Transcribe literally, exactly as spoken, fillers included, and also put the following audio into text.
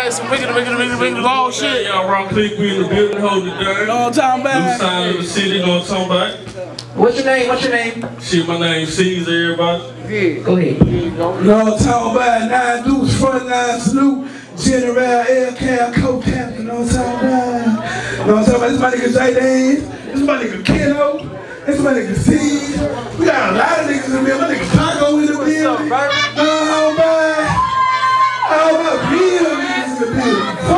about? Some wicked, wicked, wicked, wicked long shit. Y'all rock click, we in the building, hold it down. You know what I'm talking about? Unsigned of the city, you know what I'm talking about? What's your name? What's your name? Shit, my name Caesar, everybody. Yeah, go ahead. You know what I'm talking about? Nine deuce, front line salute. General, L-Cab, co-captain, you know what I'm talking about? You know what I'm talking about? This my nigga J-Dance. This my nigga Keno. This my nigga C. We got a lot of niggas in there. My nigga Paco in the building. You know what I'm talking about? All my real niggas in the building.